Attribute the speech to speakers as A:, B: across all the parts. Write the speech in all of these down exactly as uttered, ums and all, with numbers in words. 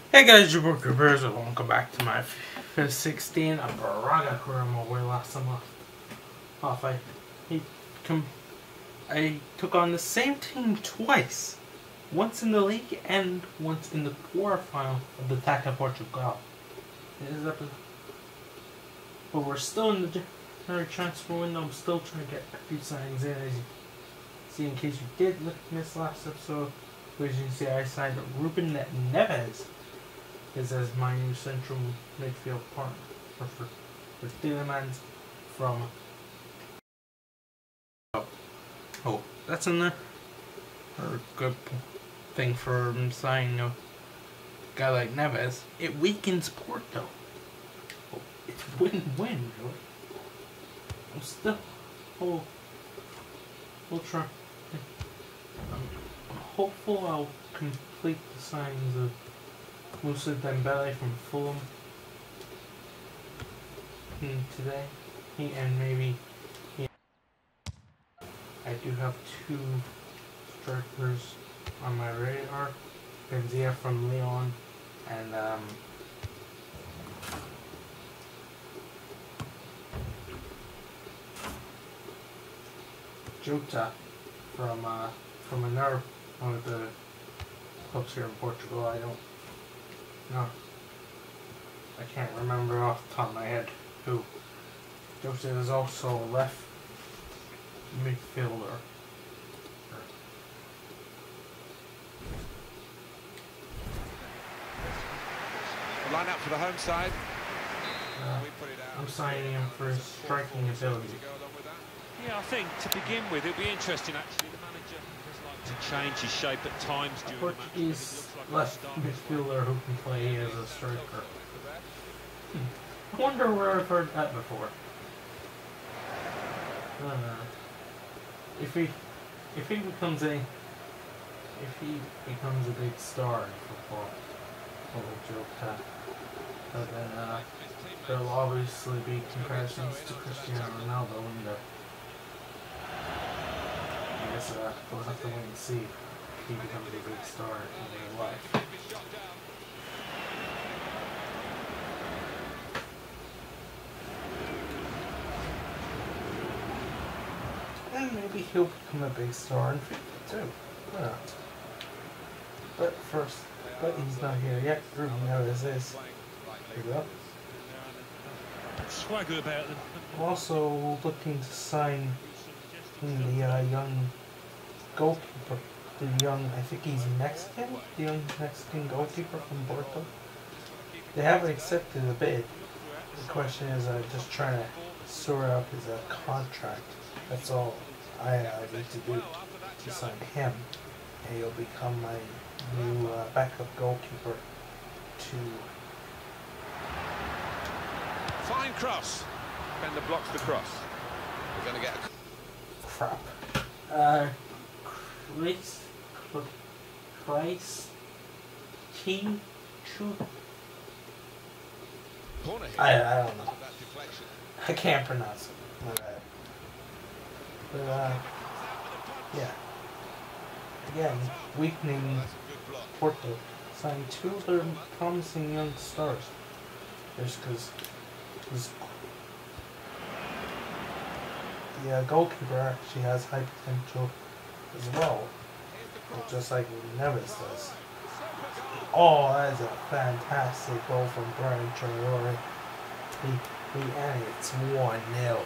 A: Hey guys, your book Bears, and welcome back to my FIFA sixteen of Braga Kurama, where last time left off I, he com I took on the same team twice. Once in the league and once in the quarterfinal of the Taça Portugal. But we're still in the January transfer window. I'm still trying to get a few signings in. As you see, in case you did miss last episode, as you can see, I signed Ruben Neves is as my new central midfield partner for, for Tielemans from. Oh, oh, that's another good thing for signing a guy like Neves. It weakens Porto. Oh, it's win-win, really. I'm still. Oh, we'll try. I'm, I'm hopeful I'll complete the signings of Moussa Dembele from Fulham today. He and maybe he, I do have two strikers on my radar. Benzia from Lyon and um, Jota from uh, from another one of the clubs here in Portugal. I don't know. I can't remember off the top of my head who. Jota is also a left midfielder.
B: Line up for the home side.
A: Uh, I'm signing him for his striking ability.
C: Yeah, I think to begin with it'll be interesting actually. The manager does like to change his shape at times during the match.
A: Portuguese left midfielder who can play as a striker. Hmm. I wonder where I've heard that before. I don't know. If he, if he becomes a, if he becomes a big star in football, little Jota, but then uh, there'll obviously be comparisons to Cristiano Ronaldo, and uh, I guess uh, we'll have to wait and see if he becomes a big star in real life. And maybe he'll become a big star in FIFA too. Yeah. But first, but he's not here yet. Ruben Neves is. Here we go.
C: Swagger about them.
A: I'm also looking to sign the uh, young goalkeeper. The young, I think he's Mexican. The young Mexican goalkeeper from Porto. They haven't accepted the bid. The question is, I'm just trying to sort out his uh, contract. That's all I, I need to do to sign him, and he'll become my new uh, backup goalkeeper. To
B: Fine cross. Defender blocks the cross. We're going to get a
A: crap. Uh, Chris, Chris, King, Chu.
B: corner here.
A: I I don't know.
B: That deflection.
A: I can't pronounce it. My bad. But uh, yeah. Again, weakening Porto. Signed two of their promising young stars. Just because the uh, goalkeeper actually has high potential as well, just like Neves does. Oh, that is a fantastic goal from Brian Traore. He, he, and it's one nil.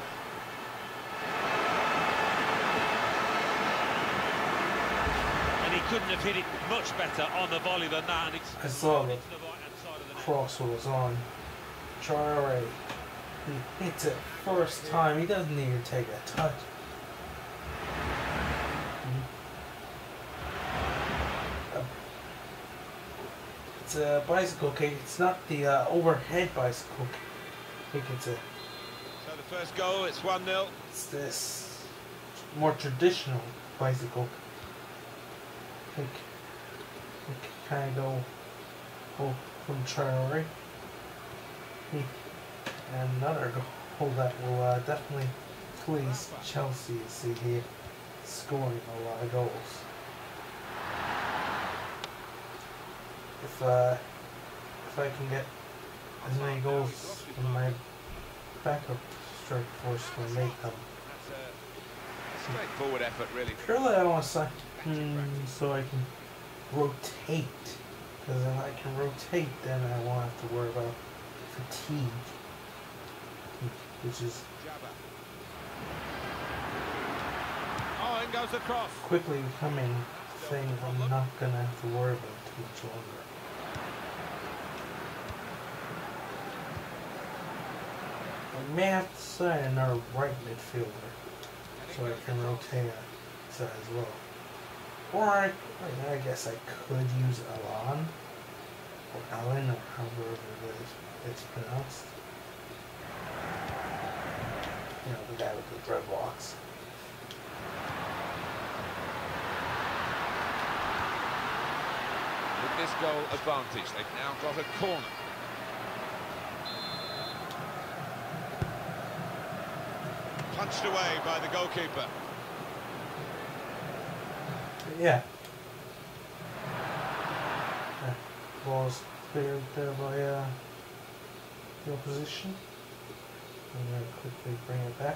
C: And he couldn't have hit it much better on the volley than that. And it's
A: I saw the cross was on. Traore, he hits it first time. He doesn't even take a touch. It's a bicycle kick. It's not the uh, overhead bicycle kick. It's a.
B: So the first goal, it's one nil.
A: It's this more traditional bicycle kick. Kind of go, go from Traore. And another goal that will uh, definitely please Chelsea to see here scoring a lot of goals. If uh, if I can get as many goals as my backup strike force will make them.
B: Straightforward effort, really.
A: Surely I want to sign hmm, so I can rotate. Because if I can rotate, then I won't have to worry about fatigue. Which is
B: Oh, in goes the cross.
A: quickly becoming a thing I'm not going to have to worry about too much longer. I may have to sign another right midfielder so I can rotate that as well. Or I, I guess I could use Alan or Alan or however it is it's pronounced. You know, the guy with the red blocks.
B: With this goal advantage, they've now got a corner. Punched away by the goalkeeper.
A: Yeah. That ball's cleared there by uh, the opposition. I'm going to quickly bring it back.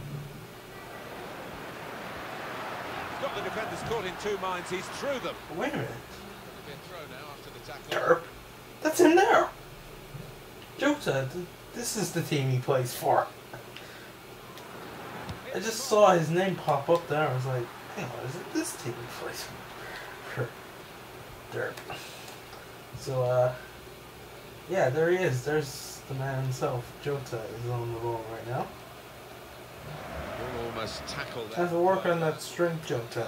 B: He's got the defenders caught in two minds. He's through them.
A: Wait a minute.
B: Be a throw now after the tackle.
A: Derp. That's him there. Jota, th this is the team he plays for. I just saw his name pop up there. I was like, hang on, is it this team he plays for? Derp. So, uh, yeah, there he is. There's the man himself. Jota is on the ball right now.
B: Ball almost tackled.
A: Have to work on that strength, Jota.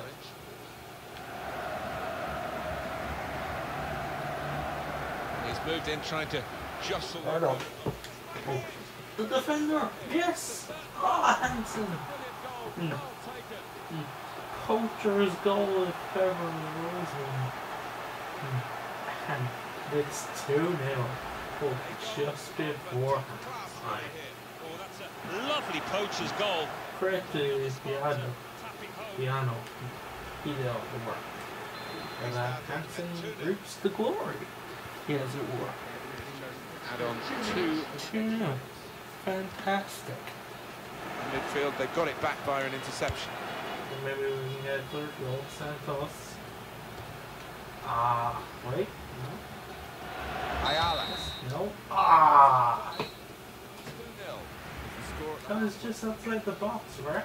B: He's moved in trying to jostle.
A: Right up. Oh. The defender, yes! Ah, Hansen! Mm. Mm. Poacher's goal if ever there was one. Mm. And it's two nil. Oh, just before time.
C: Lovely poacher's goal.
A: Credit is Piano. Piano. He did all the work. And uh, Hansen reaps the glory, as it were.
B: Add on two.
A: two nil. Fantastic.
B: In midfield, they've got it back by an interception.
A: And maybe we can get third goal. Santos. Ah, wait. No.
B: Ayala.
A: No. Ah!
B: two nil.
A: That was just outside the box, right?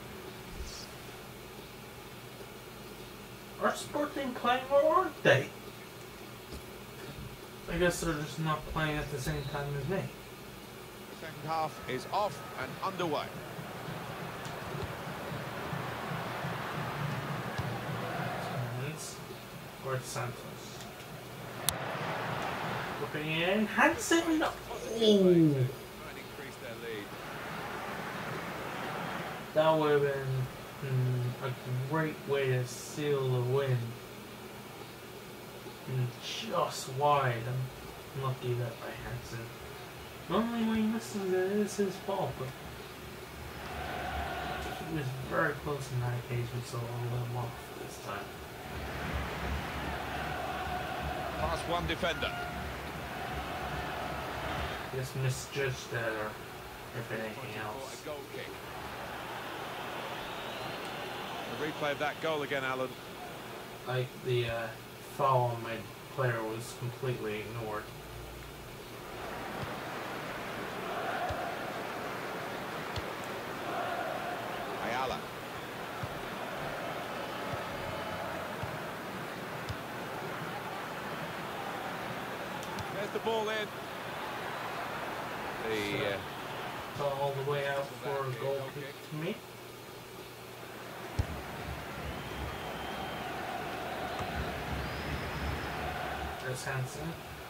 A: Are Sporting playing or aren't they? I guess they're just not playing at the same time as me.
B: Second half is off and underway.
A: Hands or Santos. Looking in. Hansen! Oh!
B: Try and increase their lead.
A: That would have been mm, a great way to seal the win. And just wide. I'm lucky that by Hansen. Normally when he misses it is his fault, but he was very close in that occasion, so I'll let him off this time.
B: Past one defender.
A: Just misjudged that, or if anything else.
B: A goal kick. A replay of that goal again, Alan.
A: Like the uh, foul on my player was completely ignored.
B: Ayala. There's the ball in. The uh,
A: All the way out for a goal kick to me. There's Hansen.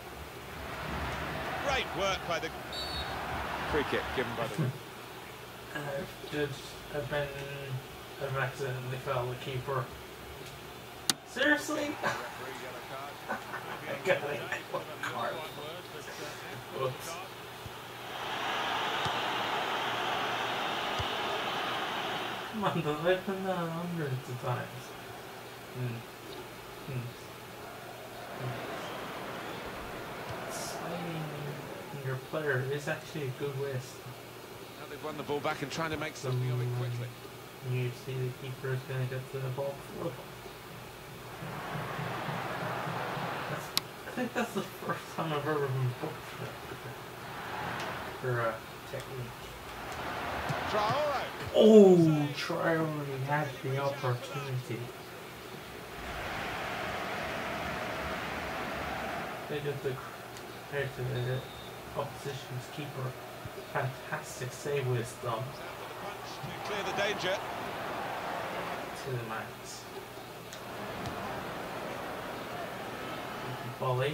B: great work by the free kick given by the.
A: Uh, Judge have been have accidentally fouled the keeper. Seriously? I got it. Card. Oops. Come on, though, they've done that hundreds of times. Mm. Mm. Mm. player is actually a good waste.
B: Now they've won the ball back and trying to make something of it quickly.
A: You see the keeper is going to get to the ball before. That's, I think that's the first time I've ever been booked for, for uh, technique.
B: Traore.
A: Oh, Traore had the opportunity. They did the credit to the opposition's keeper. Fantastic save wisdom.
B: To clear the danger.
A: To the max. Volley.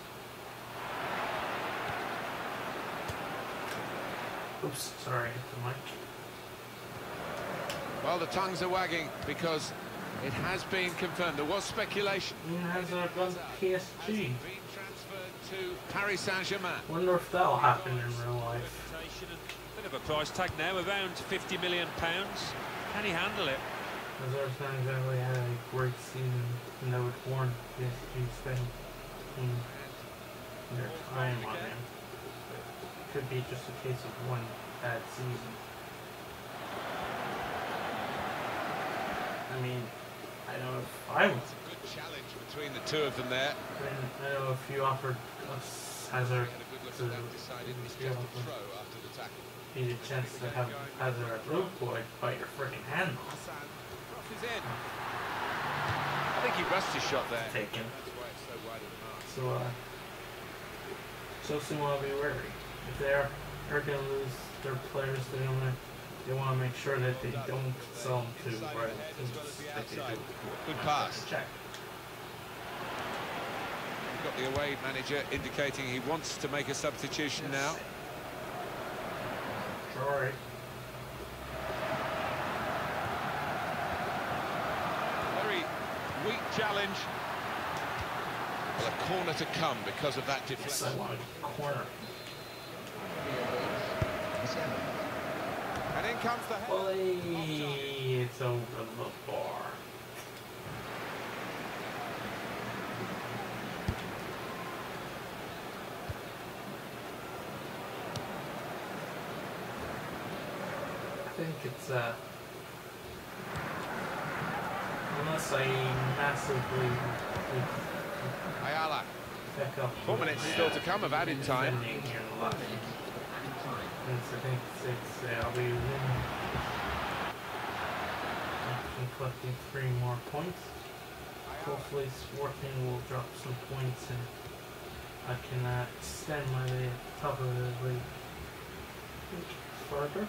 A: Oops, sorry, hit the mic.
B: Well, the tongues are wagging because it has been confirmed. There was speculation.
A: Hazard gone P S G.
B: Being transferred to Paris Saint-Germain.
A: Wonder if that'll happen in real life.
C: Bit of a price tag now, around fifty million pounds. Can he handle it?
A: Hazard's not exactly had a great season, and that would warrant P S G spending their time on him. It could be just a case of one bad season. I mean, I know if I was
B: It's a good challenge between the two of them there.
A: I mean, I know if you offered us Hazard
B: Had a good look
A: to
B: at that, decided it's just a throw after the tackle.
A: need a chance to have Hazard at Liverpool, I'd bite your freaking hand off.
B: Cross is in. I think he rushed his shot there.
A: Taken.
B: That's why it's so wide of the mark.
A: So, uh, Chelsea want to be wary. If they are, are going to lose their players, they want to they want to make sure that they don't sell them to right like they do.
B: Good pass.
A: Check.
B: We've got the away manager indicating he wants to make a substitution now.
A: Sorry.
B: Very weak challenge. Well, a corner to come because of that
A: Yes,
B: deflection.
A: I want a corner.
B: And in comes the head.
A: Volley. It's over the bar. I think it's uh unless I massively
B: Ayala.
A: pick up
B: Four minutes still to come of added time.
A: defending here in the left. It's, I think it's, it's uh, I'll be winning. I'm collecting three more points. Hopefully Sporting will drop some points and I can uh, extend my way at the top of the league further.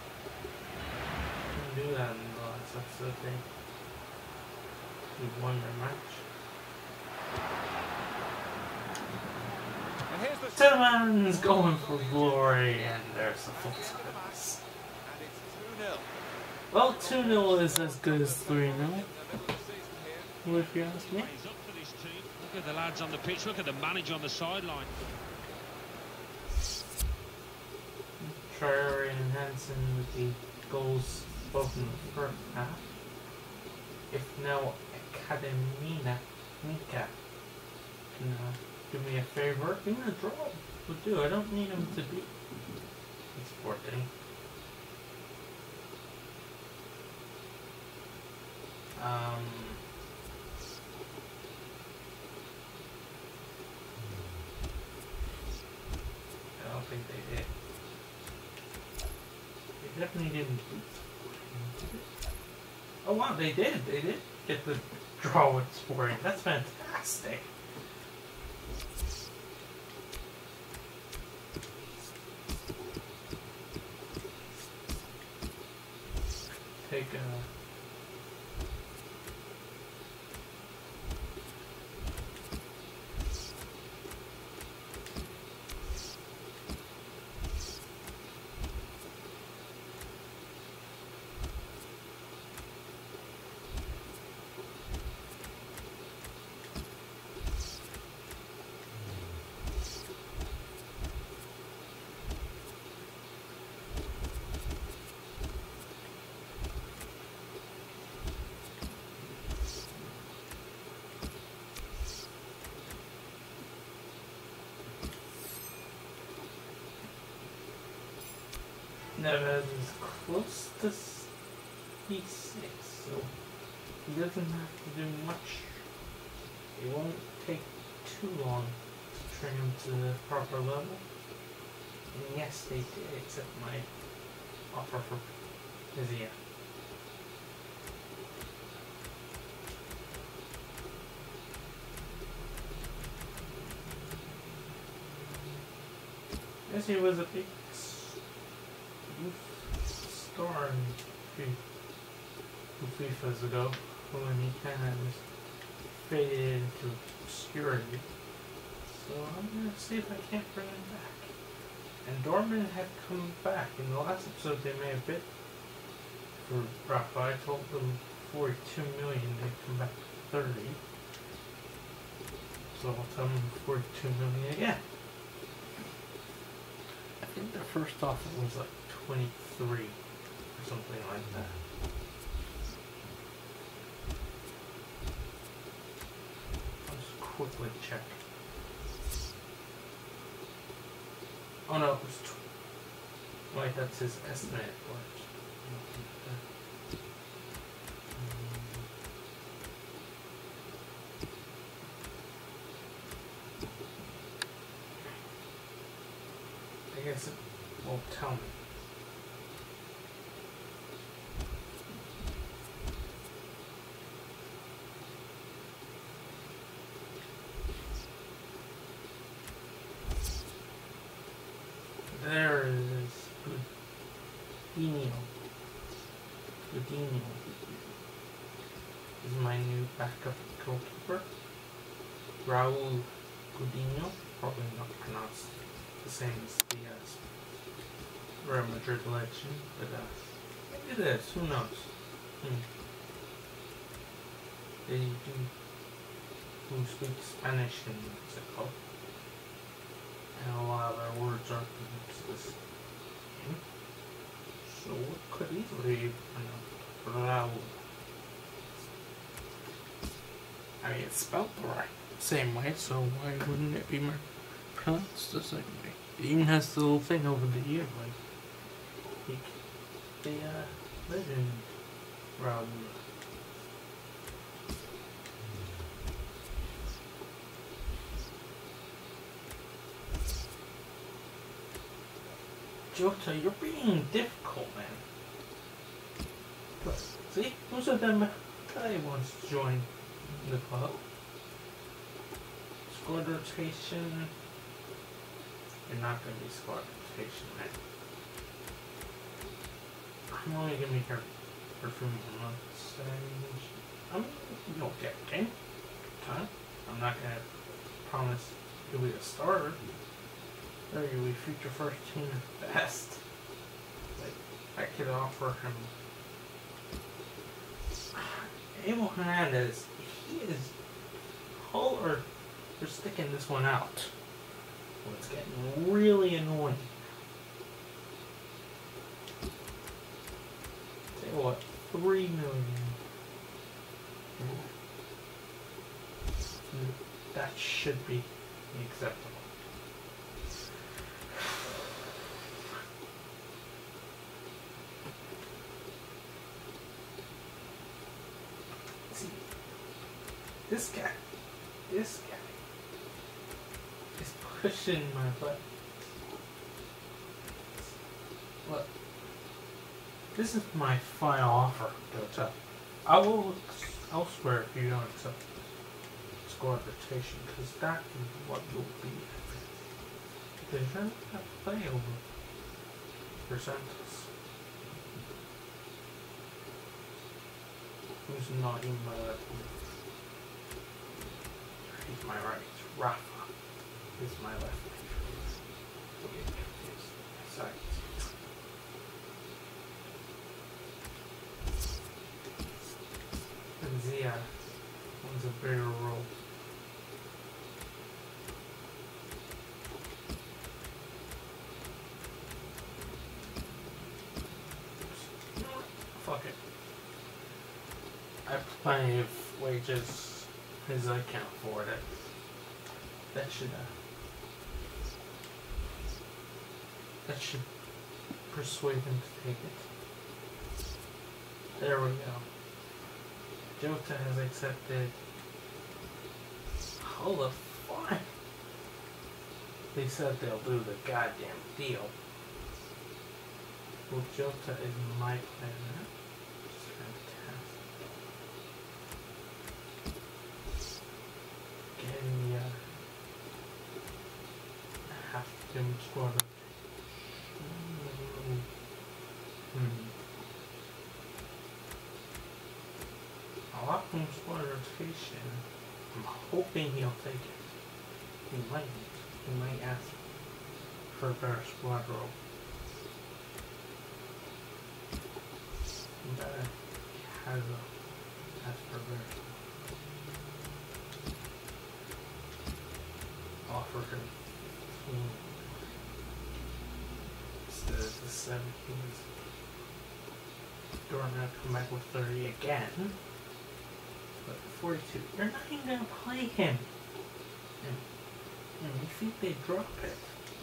A: Can do that in the last episode. They we won their match.
B: And here's the
A: Tillman's going for glory, and there's the full pass.
B: and it's two nil.
A: Well, two nil is as good as three nil, if you ask me.
C: He's up for this team. Look at the lads on the pitch. Look at the manager on the sideline.
A: Traore and Hansen with the goals both in the first half. If now Academina Mika can uh, do me a favor, give me a draw. Will do. I don't need him to beat Sporting. Um. I don't think they did. They definitely didn't beat Sporting. Oh wow, they did. They did get the draw with Sporting. That's fantastic. Take a. Neves is close to B six, so he doesn't have to do much. It won't take too long to train him to the proper level. And yes, they did accept my offer for Vizia. Yes, he was a big star a few, few FIFAs ago when he kind of was faded into obscurity. So I'm gonna see if I can't bring him back. And Dortmund had come back. In the last episode they may have bid for Rafa. I told them forty-two million, they'd come back to thirty. So I'll tell them forty-two million again. I think their first offer was like twenty-three or something like that. I'll just quickly check. Oh no, it was tw Wait, that's his estimate. I guess it won't tell me. There is Gudinho. Gudinho is my new backup goalkeeper. Raul Gudinho, probably not pronounced the same as the uh, Real Madrid legend, but uh, maybe it is, who knows? Hmm. They do who speak Spanish in Mexico, and a lot of their words are pronounced the same. So it could easily be pronounced Raul. I mean, it's spelled the right same way, so why wouldn't it be more pronounced the same way? It even has the little thing over the ear, like the uh, legend Raul. Jota, you're being difficult, man. But, see, most of them guy wants to join the club. Squad rotation. You're not going to be squad rotation, man. I'm only going to be here for a few more months. I mean, you'll get a game time. I'm not going to promise you'll be a starter. Or you'll be future first team at best. Like, I could offer him. Abel Hernandez, he is. Hull or they're sticking this one out. Well, it's getting really annoying. Tell you what, three million. That should be acceptable. See, this guy, this guy. Pushing my butt. Look, this is my final offer, Jota. I will look elsewhere if you don't accept squad rotation, because that is what you'll be. Because you're not going to play over for Santos. Who's not in my left wing? He's my right. Rafa. Is my left leg. Okay, sorry. And Zia wants a bigger role. Fuck it. I have plenty of wages as I can't afford it. That should uh, That should persuade him to take it. There we go. Jota has accepted. Hold the fuck. They said they'll do the goddamn deal. Well, Jota is my player. It's fantastic. Getting the uh, half Jim squad. Hmm. I like him squad rotation. I'm hoping he'll take it. He might. He might ask for a better squad role. But he has a ask for a better offer him instead of the seventeen. Dortmund come back with thirty again. But forty-two. You're not even gonna play him. And, and you think they drop it?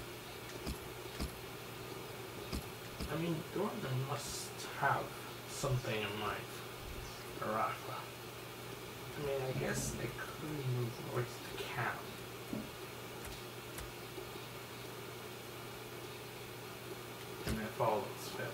A: I mean, Dortmund must have something in mind for Rafa. I mean, I guess they could move Royce to Cam. And if all else fails.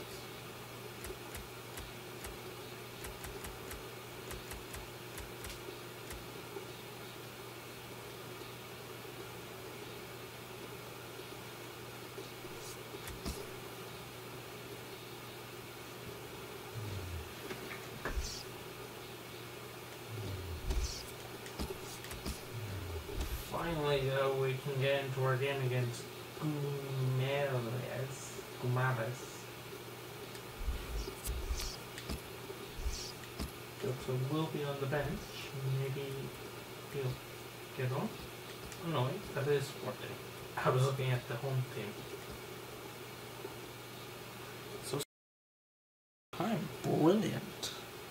A: Finally, though, we can get into our game against Guimaraes. Guimaraes. Jota will be on the bench. Maybe he'll get on. Oh no, wait, that is Sporting. I was looking at the home team. So, I'm brilliant.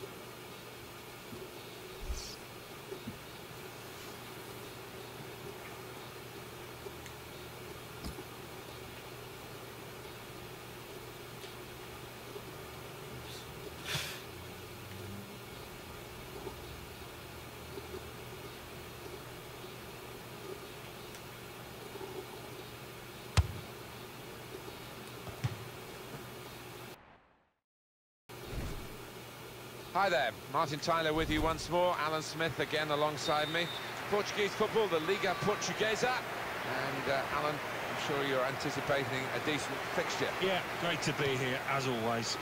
B: Hi there, Martin Tyler with you once more. Alan Smith again alongside me. Portuguese football, the Liga Portuguesa. And uh, Alan, I'm sure you're anticipating a decent fixture.
C: Yeah, great to be here, as always.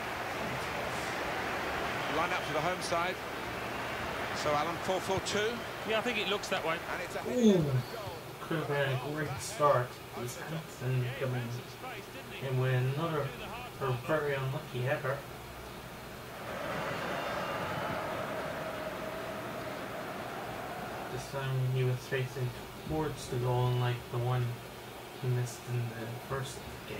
B: Line up for the home side. So Alan, four four two.
C: Yeah, I think it looks that way.
B: And it's a
A: Ooh, could have been a great start. He's Hansen coming in with another or very unlucky header. This time he was facing towards the goal, unlike the one he missed in the first game.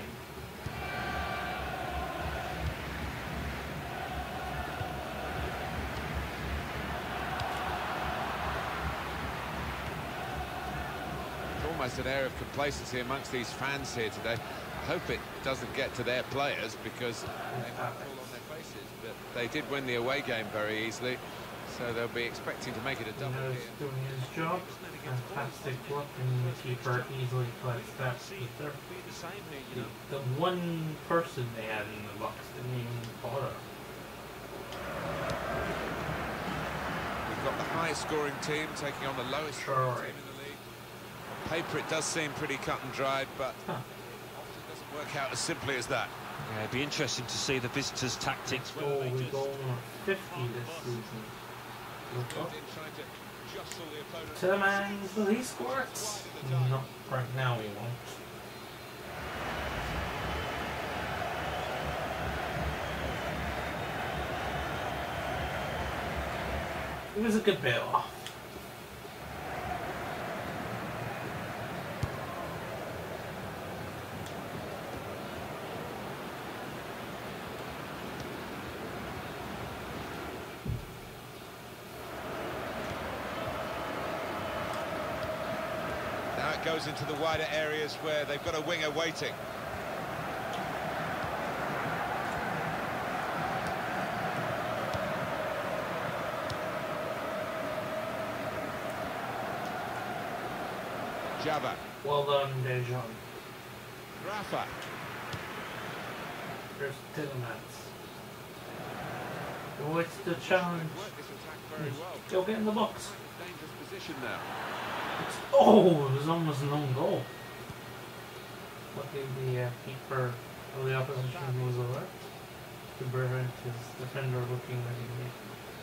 B: Almost an air of complacency amongst these fans here today. I hope it doesn't get to their players because they might fall on their faces, but they did win the away game very easily, so they'll be expecting to make it a double.
A: He knows
B: here.
A: doing his job. Fantastic work, and the keeper easily collects that. The, the one person they had in the box didn't even bother.
B: We've got the highest scoring team taking on the lowest scoring team in the league. On paper it does seem pretty cut and dried, but
A: Huh.
B: often doesn't work out as simply as that.
C: Yeah, it'd be interesting to see the visitors' tactics.
A: Goal,
C: Whether they
A: we
C: just...
A: go on fifty this season. Look up.
B: Trying to jostle the opponent.
A: To the man, will he score it? No, right now he won't. It was a good bit off.
B: Now it goes into the wider areas where they've got a winger waiting. Java.
A: Well done, Dejan.
B: Rafa.
A: There's Tillemans. What's the challenge?
B: Worked this attack very well.
A: Go get in the box.
B: Dangerous position now.
A: It's, oh, it was almost an own goal. Luckily the uh, keeper of the opposition was alert to prevent his defender looking at him.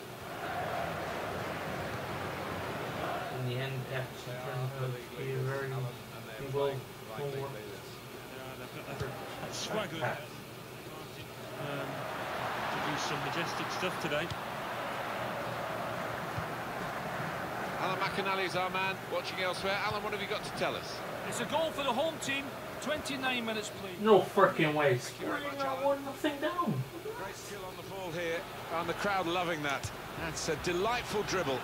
A: In the end, actually turned out to be a very well worked.
C: Swagger um, to do some majestic stuff today.
B: Alan McInally is our man, watching elsewhere. Alan, what have you got to tell us?
D: It's a goal for the home team. twenty-nine minutes played.
A: No freaking way. Scoring that one nothing down.
B: Great skill on the ball here, and the crowd loving that. That's a delightful dribble.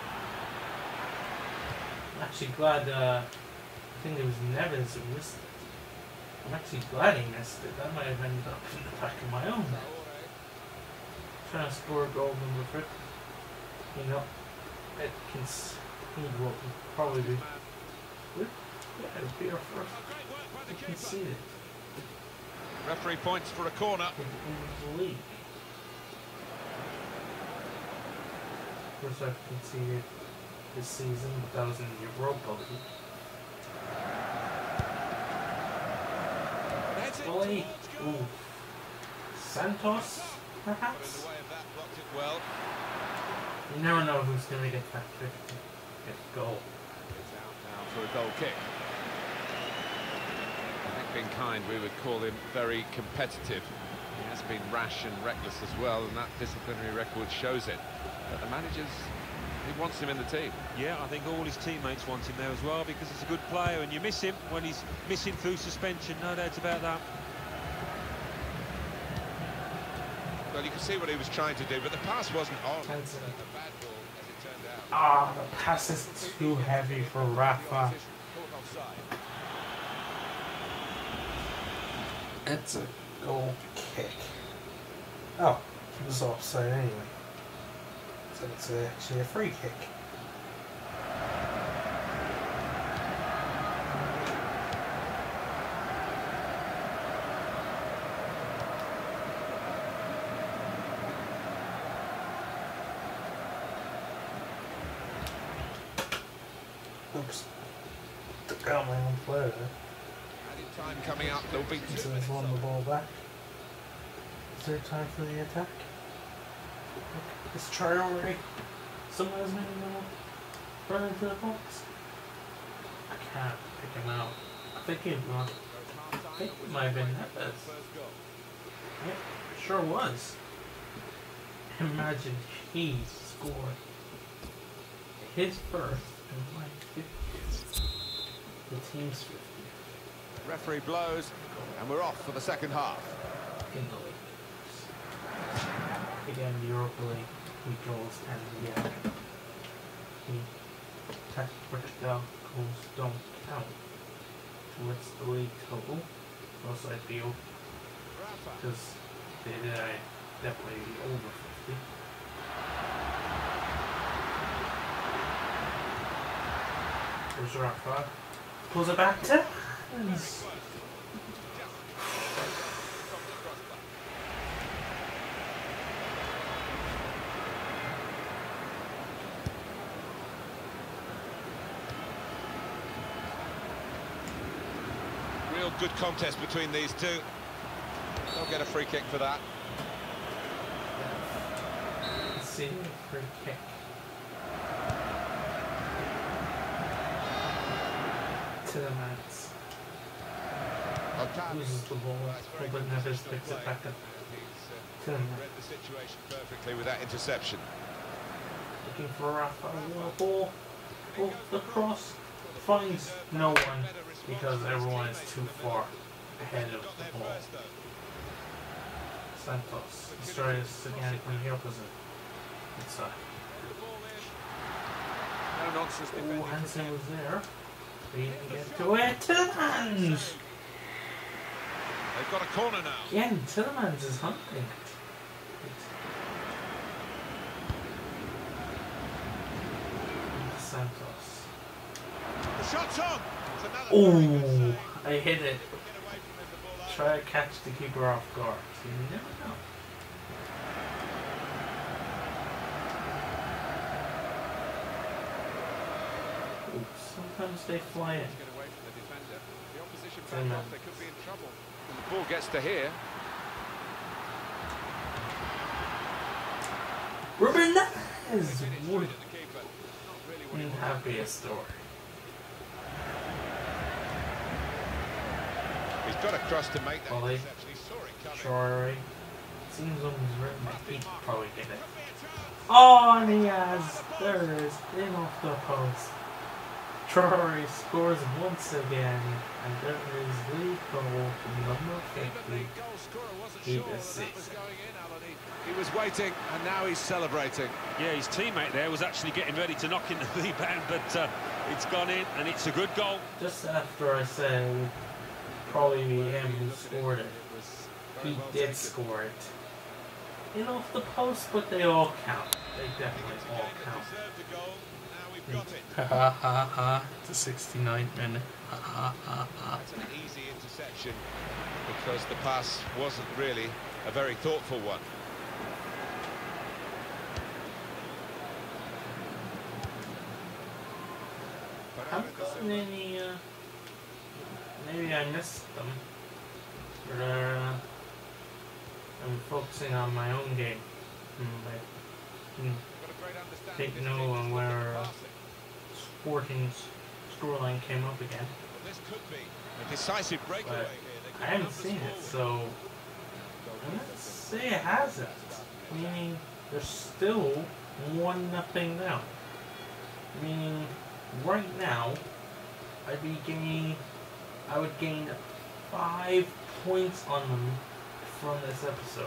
A: I'm actually glad, uh, I think it was Nevins who missed it. I'm actually glad he missed it. That might have ended up in the back of my own net. Trying to score a goal number fifty. You know, Atkins, he will probably be. Yeah, it'll be our first. You can see it.
B: Referee points for a corner.
A: In the league. First I've conceded this season, but that was in the Europa League. Ollie. Ooh. Santos, perhaps?
B: Well,
A: you never know who's going to get that fifty. Get goal.
B: it's out now for a goal kick. I think being kind, we would call him very competitive. He has been rash and reckless as well, and that disciplinary record shows it. But the manager's, he wants him in the team.
C: Yeah, I think all his teammates want him there as well, because he's a good player, and you miss him when he's missing through suspension, no doubt about that.
B: Well, you can see what he was trying to do, but the pass wasn't on. A bad
A: Hansen.
B: ball, as it turned out.
A: Ah, the pass is too heavy for Rafa. It's a goal kick. Oh, it was offside anyway. So it's actually a free kick. Oops. Took out my own player there.
B: Added time coming up, there'll be two
A: So
B: minutes
A: he's won the ball back. Is there time for the attack? Let's try already. Someone has made a run into the box. I can't pick him out. I think he was. I think it might have been Neves. Yep, sure was. Imagine he scored his first and my fiftieth. The team's fiftieth.
B: Referee blows, and we're off for the second half.
A: In the league. Again, the Europa League, he goals and yeah, he tactical goals don't count towards the league total. Also, I feel because they did I definitely over fifty. There's Rafa. Pulls it back to.
B: Real good contest between these two. They'll get a free kick for that.
A: Let's see, free kick. To the mats. Loses the ball, but Neves picks it back up. To the
B: Read
A: mat.
B: the situation perfectly with that interception.
A: Looking for Rafa. Ball. Ball. The cross. Finds no one because everyone is too far ahead of the ball. Santos destroys again when he opposite. Inside.
B: No nonsense
A: Oh,
B: defending.
A: Hansen was there. He didn't get to it. Tillemans!
B: They've got a corner now.
A: Again, Tillemans is hunting. Santos.
B: The shot's on.
A: Ooh, I hit it. Try to catch the keeper off guard. You never know. Ooh, sometimes they fly in.
B: The ball gets to here.
A: Ruben Neves would wouldn't have be a story.
B: He's got a cross to make that
A: Ollie.
B: interception. He saw it coming.
A: Sorry. Seems on his written he could probably get it. Oh, and he has. There it is. In off the post. Traore scores once again, and there is lead goal from number fifty. Keep it six.
B: He was waiting, and now he's celebrating.
C: Yeah, his teammate there was actually getting ready to knock in the rebound, but uh, it's gone in, and it's a good goal.
A: Just after I said it would probably be him who scored it, he did score it. In off the post, but they all count. They definitely all count. Ha ha ha ha. The sixty-ninth minute. Ha ha ha ha.
B: That's an easy interception because the pass wasn't really a very thoughtful one.
A: I haven't gotten any, uh, maybe I missed them, but uh, I'm focusing on my own game. Mm, I can take note on where uh, Sporting's scoreline came up again.
B: This could be a decisive breakaway here.
A: I haven't seen it, so I'm gonna say it hasn't. Meaning there's still one nothing down. Meaning right now I'd be gaining I would gain five points on them from this episode.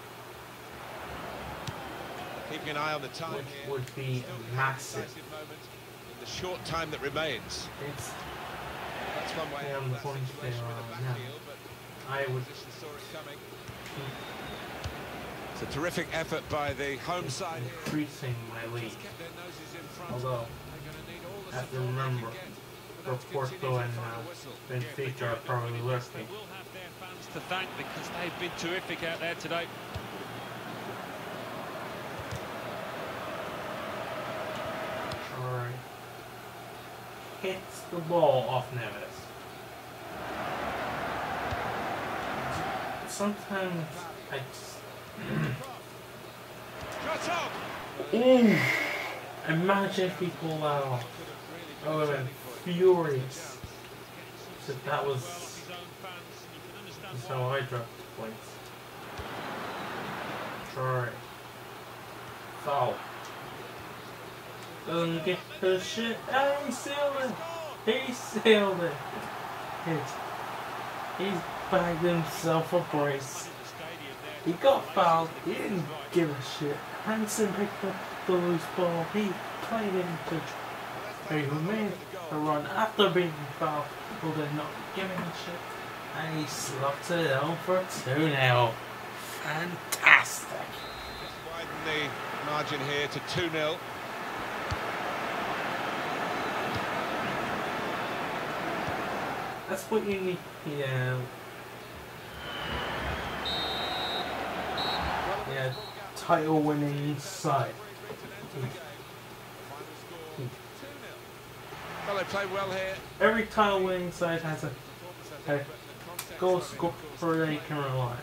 B: Keeping an eye on the time
A: Which
B: here.
A: would be massive.
B: Moment in the short time that remains.
A: It's
B: That's one way
A: yeah,
B: out
A: on
B: of
A: the
B: that
A: points they
B: situation
A: are
B: with a
A: on
B: back
A: now.
B: heel, but
A: I would
B: opposition saw it coming. It's a terrific effort by the home side here.
A: increasing my lead.
B: Just kept their noses in front.
A: Although
B: They're gonna need all the
A: I have to
B: support they
A: remember
B: can get. But
A: for
B: that's
A: Porto and
B: final
A: uh,
B: whistle.
A: Benfica are probably
C: They
A: lurking.
C: will have their fans to thank because they've been terrific out there today.
A: Alright. Hits the ball off Neves. Sometimes I just
B: Shut up!
A: Ooh. Imagine if he pulled that off. I would have been furious. So that was that's how I dropped points. Sorry. Foul. Doesn't get the shit. Ah, he sailed it. He sailed it. Hit. He's bagged himself a brace. He got fouled. He didn't give a shit. Hansen picked up the loose ball. He played it into Trey, who made the run after being fouled, who did not give him a shit. And he slots it down for two now. Fantastic.
B: Just widen the margin here to two nil.
A: That's what you need. Yeah. Yeah. Title winning side.
B: Well, they play well here.
A: Every title winning side has a, a goal scorer they can rely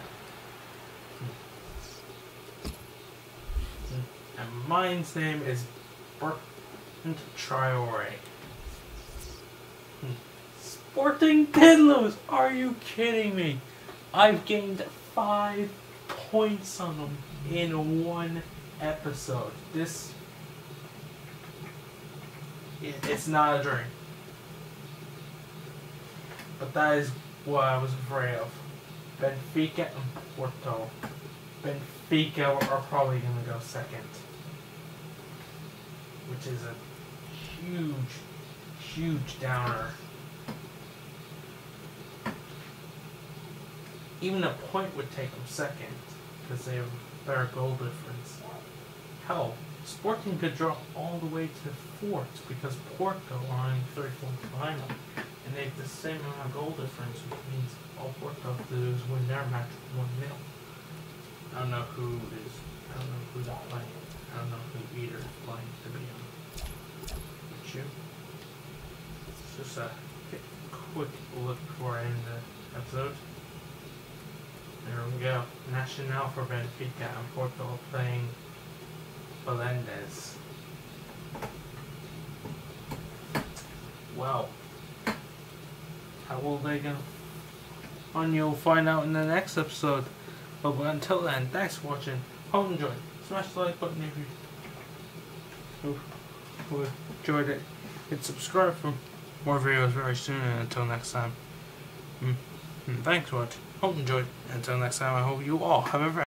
A: on. And mine's name is Bertrand Traore. Sporting did lose. Are you kidding me? I've gained five points on them in one episode. This it, it's not a dream. But that is what I was afraid of. Benfica and Porto. Benfica are probably going to go second. Which is a huge, huge downer. Even a point would take them second, because they have better goal difference. Hell, Sporting could drop all the way to fourth because Porto are in third points behind them. And they have the same amount of goal difference, which means all Porto have to do is win their match one nil. I don't know who is, I don't know who they're playing. I don't know who either is playing, to be honest with you. It's just a quick look before I end the episode. There we go. Nacional for Benfica and Porto playing Belenenses. Well, how will they go on? You'll find out in the next episode. But until then, thanks for watching. Hope you enjoyed. Smash the like button if you who enjoyed it. Hit subscribe for more videos very soon. And until next time, mm, mm, thanks for watching. Hope you enjoyed. Until next time, I hope you all have a very